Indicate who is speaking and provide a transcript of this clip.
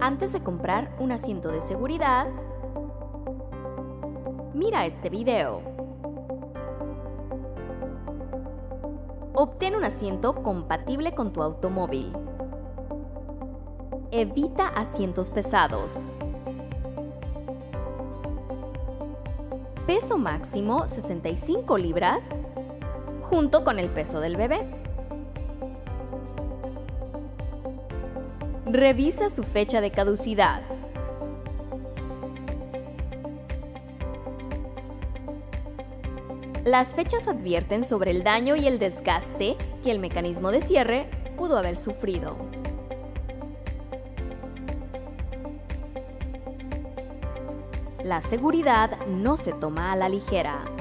Speaker 1: Antes de comprar un asiento de seguridad, mira este video. Obtén un asiento compatible con tu automóvil. Evita asientos pesados. Peso máximo 65 libras, junto con el peso del bebé. Revisa su fecha de caducidad. Las fechas advierten sobre el daño y el desgaste que el mecanismo de cierre pudo haber sufrido. La seguridad no se toma a la ligera.